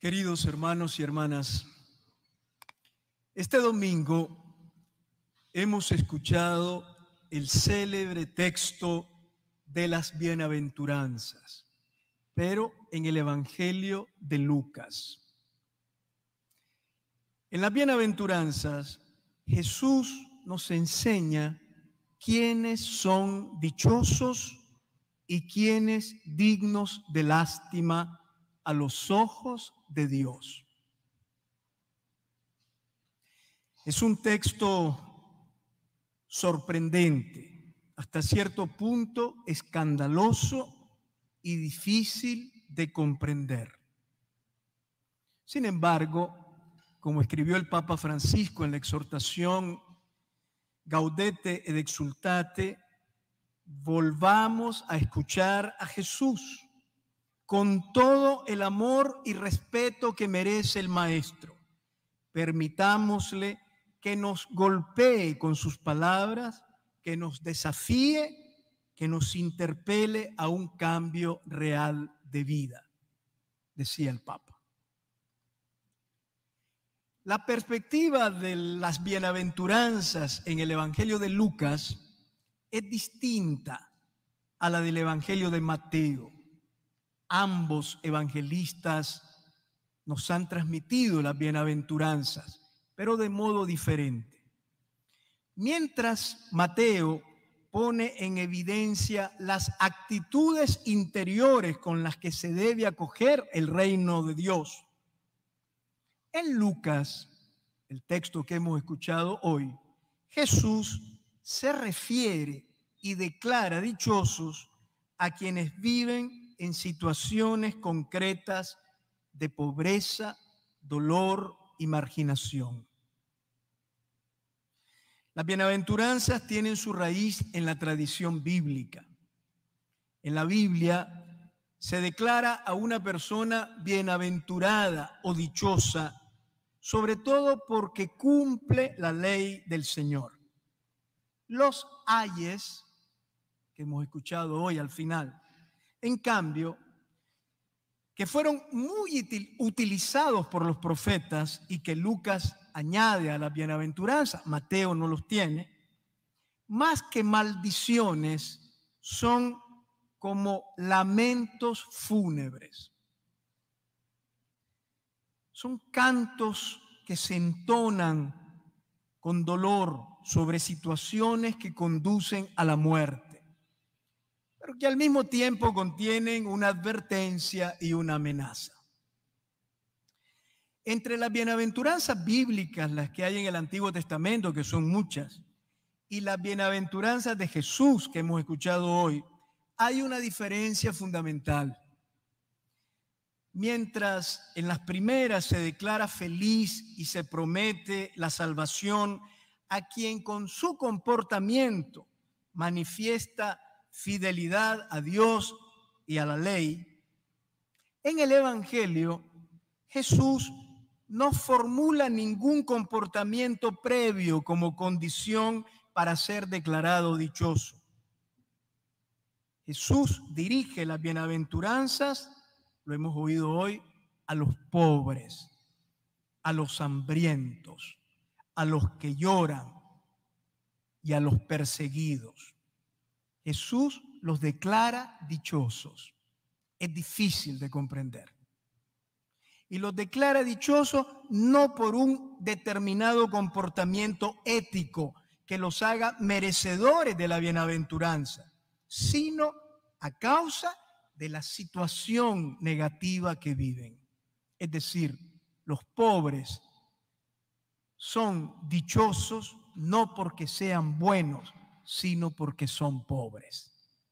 Queridos hermanos y hermanas, este domingo hemos escuchado el célebre texto de las bienaventuranzas, pero en el Evangelio de Lucas. En las bienaventuranzas, Jesús nos enseña quiénes son dichosos y quiénes dignos de lástima a los ojos de Dios. Es un texto sorprendente, hasta cierto punto escandaloso y difícil de comprender. Sin embargo, como escribió el Papa Francisco en la exhortación Gaudete et Exsultate, volvamos a escuchar a Jesús con todo el amor y respeto que merece el Maestro. Permitámosle que nos golpee con sus palabras, que nos desafíe, que nos interpele a un cambio real de vida, decía el Papa. La perspectiva de las bienaventuranzas en el Evangelio de Lucas es distinta a la del Evangelio de Mateo. Ambos evangelistas nos han transmitido las bienaventuranzas, pero de modo diferente. Mientras Mateo pone en evidencia las actitudes interiores con las que se debe acoger el reino de Dios, en Lucas, el texto que hemos escuchado hoy, Jesús se refiere y declara dichosos a quienes viven en situaciones concretas de pobreza, dolor y marginación. Las bienaventuranzas tienen su raíz en la tradición bíblica. En la Biblia se declara a una persona bienaventurada o dichosa, sobre todo porque cumple la ley del Señor. Los ayes, que hemos escuchado hoy al final, en cambio, que fueron muy utilizados por los profetas y que Lucas añade a la bienaventuranza, Mateo no los tiene, más que maldiciones, son como lamentos fúnebres. Son cantos que se entonan con dolor sobre situaciones que conducen a la muerte, pero que al mismo tiempo contienen una advertencia y una amenaza. Entre las bienaventuranzas bíblicas, las que hay en el Antiguo Testamento, que son muchas, y las bienaventuranzas de Jesús que hemos escuchado hoy, hay una diferencia fundamental. Mientras en las primeras se declara feliz y se promete la salvación a quien con su comportamiento manifiesta fidelidad a Dios y a la ley, en el Evangelio Jesús no formula ningún comportamiento previo como condición para ser declarado dichoso. Jesús dirige las bienaventuranzas, lo hemos oído hoy, a los pobres, a los hambrientos, a los que lloran y a los perseguidos. Jesús los declara dichosos. Es difícil de comprender. Y los declara dichosos no por un determinado comportamiento ético que los haga merecedores de la bienaventuranza, sino a causa de la situación negativa que viven. Es decir, los pobres son dichosos no porque sean buenos, sino porque son pobres.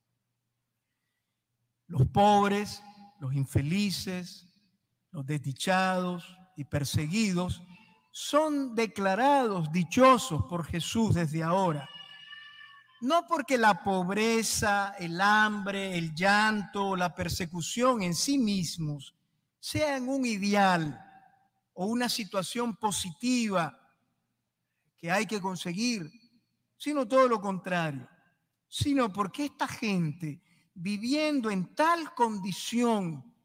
Los pobres, los infelices, los desdichados y perseguidos son declarados dichosos por Jesús desde ahora. No porque la pobreza, el hambre, el llanto o la persecución en sí mismos sean un ideal o una situación positiva que hay que conseguir, sino todo lo contrario, sino porque esta gente, viviendo en tal condición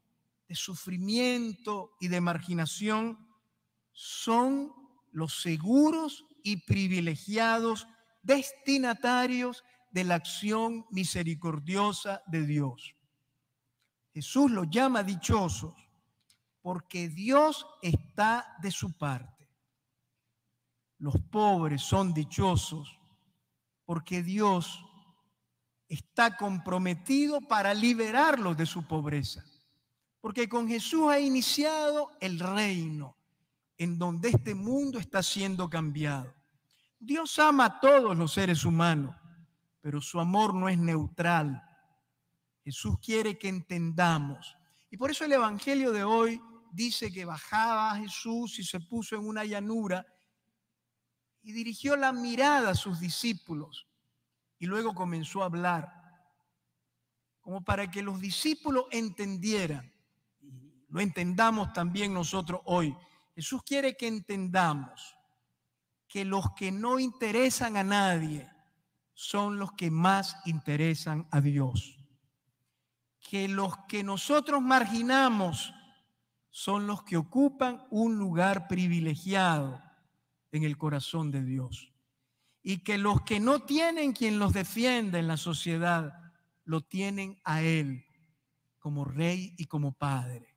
de sufrimiento y de marginación son los seguros y privilegiados destinatarios de la acción misericordiosa de Dios. Jesús los llama dichosos porque Dios está de su parte. Los pobres son dichosos porque Dios está comprometido para liberarlos de su pobreza. Porque con Jesús ha iniciado el reino en donde este mundo está siendo cambiado. Dios ama a todos los seres humanos, pero su amor no es neutral. Jesús quiere que entendamos. Y por eso el Evangelio de hoy dice que bajaba a Jesús y se puso en una llanura y dirigió la mirada a sus discípulos y luego comenzó a hablar, como para que los discípulos entendieran, y lo entendamos también nosotros hoy. Jesús quiere que entendamos que los que no interesan a nadie son los que más interesan a Dios. Que los que nosotros marginamos son los que ocupan un lugar privilegiado en el corazón de Dios. Y que los que no tienen quien los defienda en la sociedad, lo tienen a Él como Rey y como Padre.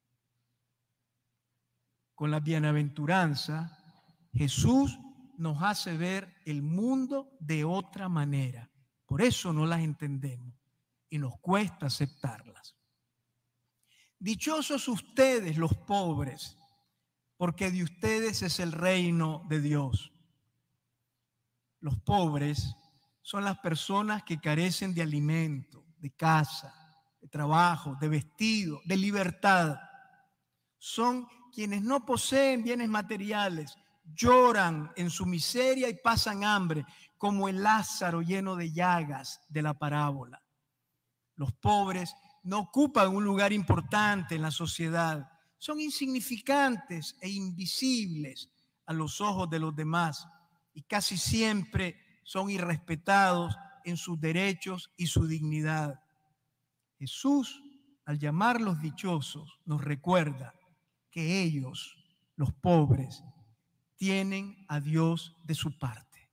Con la bienaventuranza, Jesús nos hace ver el mundo de otra manera. Por eso no las entendemos y nos cuesta aceptarlas. Dichosos ustedes los pobres, porque de ustedes es el reino de Dios. Los pobres son las personas que carecen de alimento, de casa, de trabajo, de vestido, de libertad. Son quienes no poseen bienes materiales, lloran en su miseria y pasan hambre, como el Lázaro lleno de llagas de la parábola. Los pobres no ocupan un lugar importante en la sociedad, son insignificantes e invisibles a los ojos de los demás y casi siempre son irrespetados en sus derechos y su dignidad. Jesús, al llamarlos dichosos, nos recuerda que ellos, los pobres, tienen a Dios de su parte,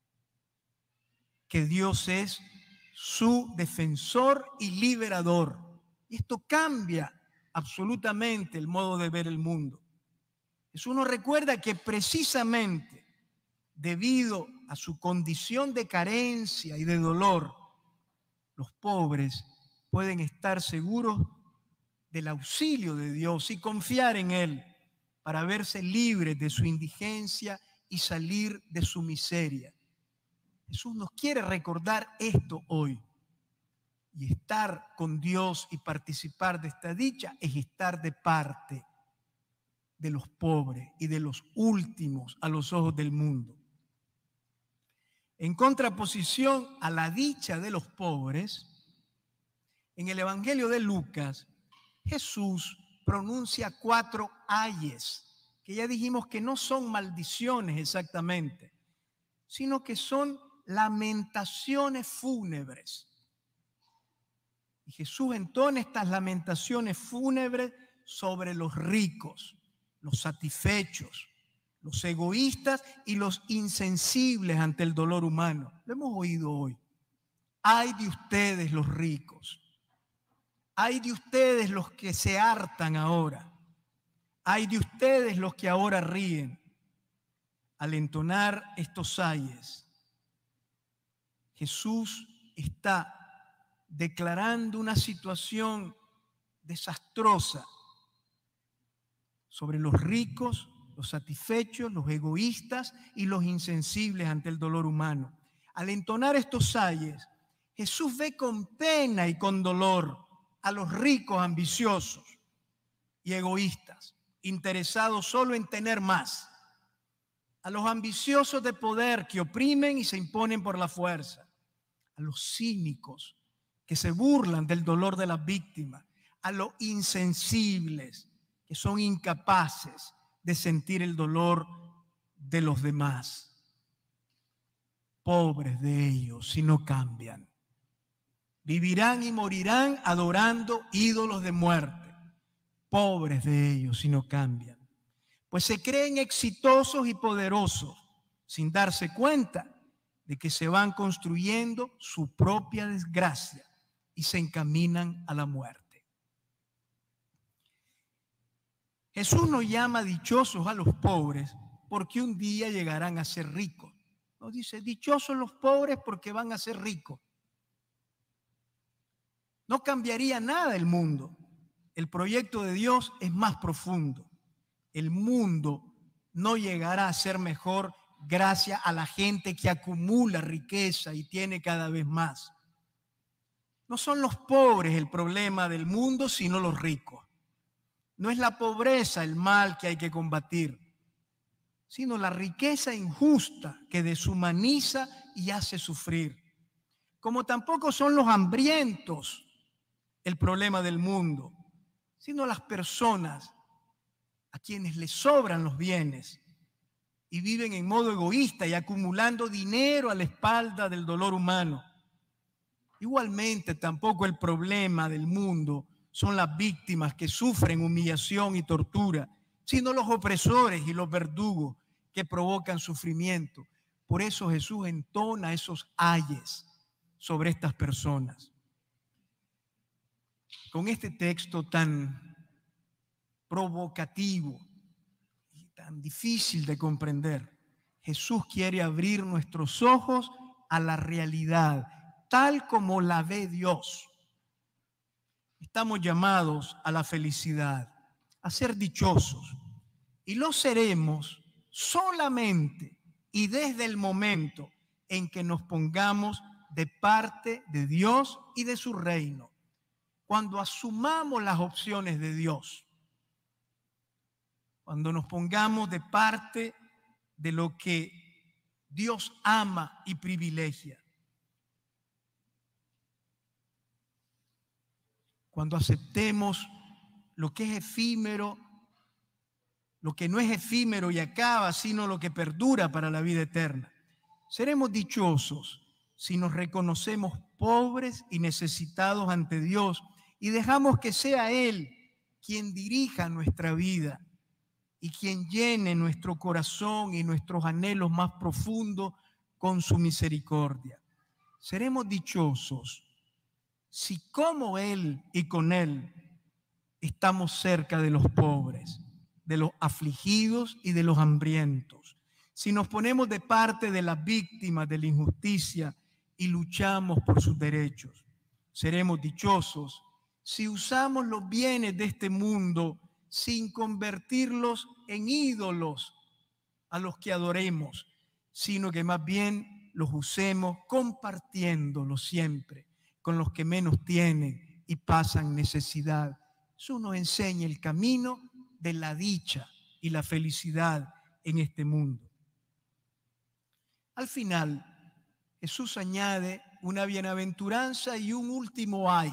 que Dios es su defensor y liberador. Y esto cambia absolutamente el modo de ver el mundo. Jesús nos recuerda que precisamente debido a su condición de carencia y de dolor, los pobres pueden estar seguros del auxilio de Dios y confiar en Él para verse libres de su indigencia y salir de su miseria. Jesús nos quiere recordar esto hoy. Y estar con Dios y participar de esta dicha es estar de parte de los pobres y de los últimos a los ojos del mundo. En contraposición a la dicha de los pobres, en el Evangelio de Lucas, Jesús pronuncia 4 ayes, que ya dijimos que no son maldiciones exactamente, sino que son lamentaciones fúnebres. Y Jesús entona estas lamentaciones fúnebres sobre los ricos, los satisfechos, los egoístas y los insensibles ante el dolor humano. Lo hemos oído hoy. Ay de ustedes los ricos. Ay de ustedes los que se hartan ahora. Ay de ustedes los que ahora ríen. Al entonar estos ayes, Jesús está declarando una situación desastrosa sobre los ricos, los satisfechos, los egoístas y los insensibles ante el dolor humano. Al entonar estos ayes, Jesús ve con pena y con dolor a los ricos ambiciosos y egoístas, interesados solo en tener más, a los ambiciosos de poder que oprimen y se imponen por la fuerza, a los cínicos que se burlan del dolor de las víctimas, a los insensibles que son incapaces de sentir el dolor de los demás. Pobres de ellos si no cambian. Vivirán y morirán adorando ídolos de muerte. pobres de ellos si no cambian, pues se creen exitosos y poderosos sin darse cuenta de que se van construyendo su propia desgracia y se encaminan a la muerte. Jesús nos llama dichosos a los pobres porque un día llegarán a ser ricos. Nos dice, dichosos los pobres porque van a ser ricos. No cambiaría nada el mundo. El proyecto de Dios es más profundo. El mundo no llegará a ser mejor gracias a la gente que acumula riqueza y tiene cada vez más. No son los pobres el problema del mundo, sino los ricos. No es la pobreza el mal que hay que combatir, sino la riqueza injusta que deshumaniza y hace sufrir. Como tampoco son los hambrientos el problema del mundo, sino las personas a quienes les sobran los bienes y viven en modo egoísta y acumulando dinero a la espalda del dolor humano. Igualmente, tampoco el problema del mundo son las víctimas que sufren humillación y tortura, sino los opresores y los verdugos que provocan sufrimiento. Por eso Jesús entona esos ayes sobre estas personas. Con este texto tan provocativo y tan difícil de comprender, Jesús quiere abrir nuestros ojos a la realidad, tal como la ve Dios. Estamos llamados a la felicidad, a ser dichosos, y lo seremos solamente y desde el momento en que nos pongamos de parte de Dios y de su reino, cuando asumamos las opciones de Dios, cuando nos pongamos de parte de lo que Dios ama y privilegia, cuando aceptemos lo que es efímero, lo que no es efímero y acaba, sino lo que perdura para la vida eterna. Seremos dichosos si nos reconocemos pobres y necesitados ante Dios y dejamos que sea Él quien dirija nuestra vida y quien llene nuestro corazón y nuestros anhelos más profundos con su misericordia. Seremos dichosos si como Él y con Él estamos cerca de los pobres, de los afligidos y de los hambrientos, si nos ponemos de parte de las víctimas de la injusticia y luchamos por sus derechos. Seremos dichosos si usamos los bienes de este mundo sin convertirlos en ídolos a los que adoremos, sino que más bien los usemos compartiéndolos siempre con los que menos tienen y pasan necesidad. Eso nos enseña el camino de la dicha y la felicidad en este mundo. Al final, Jesús añade una bienaventuranza y un último ay.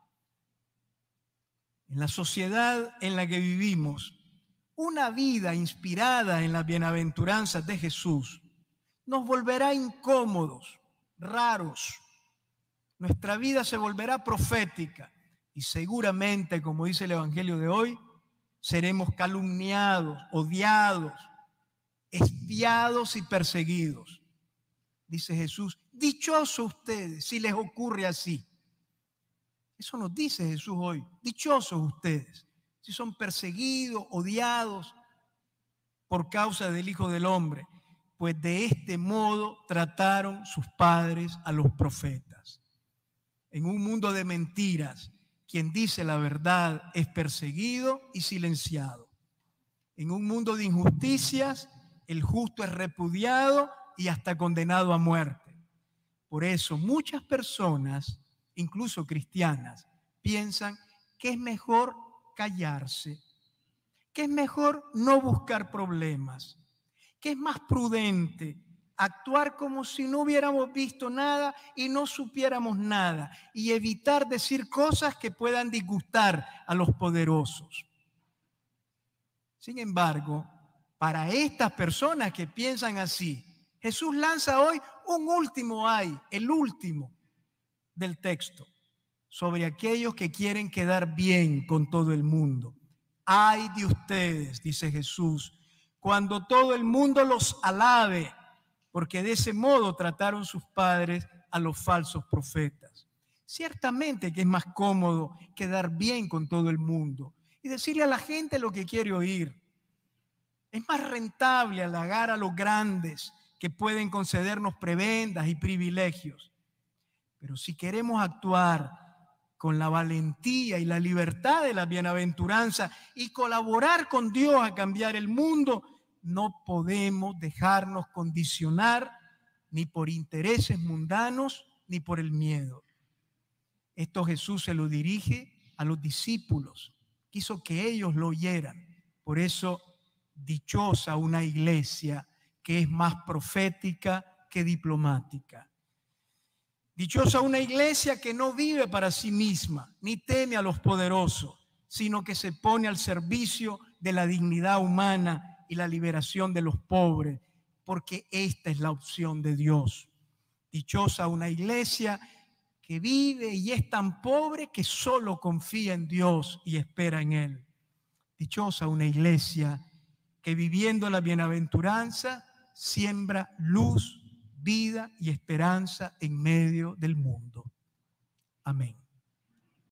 En la sociedad en la que vivimos, una vida inspirada en las bienaventuranzas de Jesús nos volverá incómodos, raros. Nuestra vida se volverá profética y seguramente, como dice el Evangelio de hoy, seremos calumniados, odiados, espiados y perseguidos. Dice Jesús, dichosos ustedes si les ocurre así. Eso nos dice Jesús hoy, dichosos ustedes si son perseguidos, odiados por causa del Hijo del Hombre, pues de este modo trataron sus padres a los profetas. En un mundo de mentiras, quien dice la verdad es perseguido y silenciado. En un mundo de injusticias, el justo es repudiado y hasta condenado a muerte. Por eso muchas personas, incluso cristianas, piensan que es mejor callarse, que es mejor no buscar problemas, que es más prudente actuar como si no hubiéramos visto nada y no supiéramos nada y evitar decir cosas que puedan disgustar a los poderosos. Sin embargo, para estas personas que piensan así, Jesús lanza hoy un último ay, el último del texto, sobre aquellos que quieren quedar bien con todo el mundo. Ay de ustedes, dice Jesús, cuando todo el mundo los alabe, porque de ese modo trataron sus padres a los falsos profetas. Ciertamente que es más cómodo quedar bien con todo el mundo y decirle a la gente lo que quiere oír. Es más rentable halagar a los grandes que pueden concedernos prebendas y privilegios. Pero si queremos actuar con la valentía y la libertad de la bienaventuranza y colaborar con Dios a cambiar el mundo, no podemos dejarnos condicionar ni por intereses mundanos ni por el miedo. Esto Jesús se lo dirige a los discípulos. Quiso que ellos lo oyeran. Por eso, dichosa una iglesia que es más profética que diplomática. Dichosa una iglesia que no vive para sí misma, ni teme a los poderosos, sino que se pone al servicio de la dignidad humana y la liberación de los pobres, porque esta es la opción de Dios. Dichosa una iglesia que vive y es tan pobre que solo confía en Dios y espera en Él. Dichosa una iglesia que viviendo la bienaventuranza siembra luz, vida y esperanza en medio del mundo. Amén.